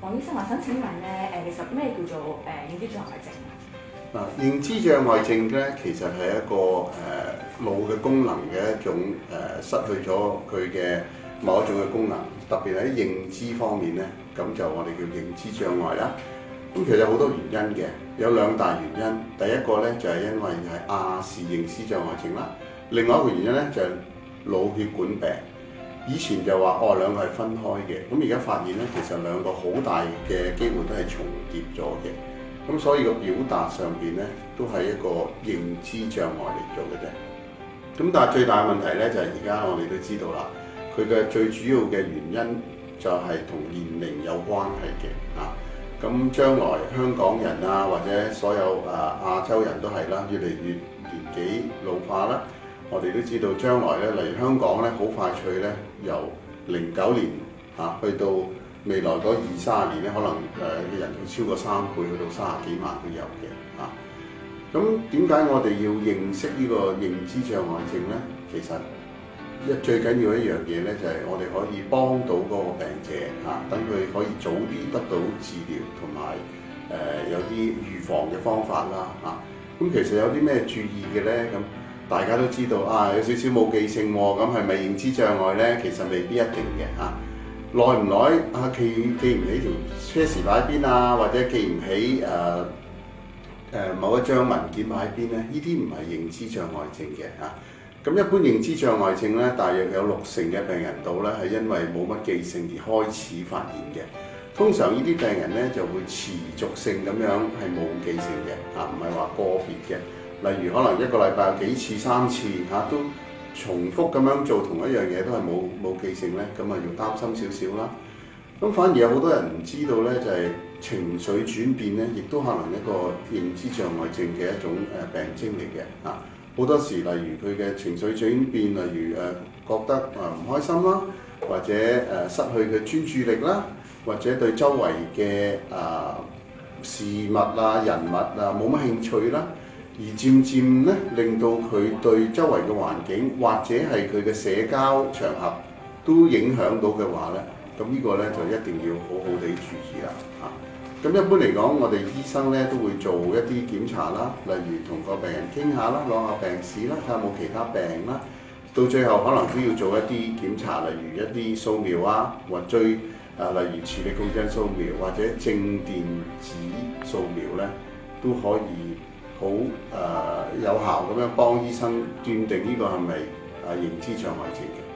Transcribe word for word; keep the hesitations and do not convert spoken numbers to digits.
黃醫生，我想請問咧，誒，其實咩叫做誒認知障礙症啊？ 嗱，認知障礙症咧，其實係一個誒、呃、腦嘅功能嘅一種誒、呃、失去咗佢嘅某一種嘅功能，特別喺認知方面咧，咁就我哋叫認知障礙啦。咁其實有好多原因嘅，有兩大原因。第一個咧就係、是、因為係亞視認知障礙症啦，另外一個原因咧就係、是、腦血管病。以前就話哦兩個係分開嘅，咁而家發現咧，其實兩個好大嘅機會都係重疊咗嘅。咁所以個表達上邊咧，都係一個認知障礙嚟做嘅啫。咁但係最大嘅問題咧，就係而家我哋都知道啦，佢嘅最主要嘅原因就係同年齡有關係嘅啊。咁將來香港人啊，或者所有啊亞洲人都係啦，越嚟越年紀老化啦。我哋都知道將來咧，例如香港咧，好快脆咧，由零九年啊去到未來嗰二三十年咧，可能誒嘅人會超過三倍，去到三十幾萬都有嘅啊。咁點解我哋要認識呢個認知障礙症咧？其實一最緊要一樣嘢咧，就係我哋可以幫到嗰個病者啊，等佢可以早啲得到治療，同埋誒有啲預防嘅方法啦啊。咁其實有啲咩注意嘅咧？咁大家都知道啊，有少少冇記性喎，咁係咪認知障礙咧？其實未必一定嘅嚇。耐唔耐啊？記記唔起條車匙擺喺邊啊，或者記唔起誒誒、呃呃、某一張文件擺喺邊咧？呢啲唔係認知障礙症嘅嚇。咁、啊、一般認知障礙症咧，大約有六成嘅病人度咧係因為冇乜記性而開始發現嘅。通常呢啲病人咧就會持續性咁樣係冇記性嘅嚇，唔係話個別嘅。例如可能一個禮拜有幾次、三次嚇、啊、都重複咁樣做同一樣嘢，都係冇冇記性咧，咁啊要擔心少少啦。咁反而有好多人唔知道咧，就係、是、情緒轉變咧，亦都可能一個認知障礙症嘅一種誒病徵嚟嘅嚇。好、啊、多時例如佢嘅情緒轉變，例如誒、呃、覺得誒唔開心啦，或者誒、呃、失去佢專注力啦，或者對周圍嘅誒、呃、事物啊、人物啊冇乜興趣啦。而漸漸咧，令到佢對周圍嘅環境或者係佢嘅社交場合都影響到嘅話咧，咁呢個咧就一定要好好地注意啦嚇。咁一般嚟講，我哋醫生咧都會做一啲檢查啦，例如同個病人傾下啦，攞下病史啦，睇下有冇其他病啦。到最後可能都要做一啲檢查，例如一啲掃描啊，或最啊，例如磁力共振掃描或者正電子掃描咧，都可以好誒、呃、有效咁樣幫醫生斷定呢個係咪啊認知障礙症嘅。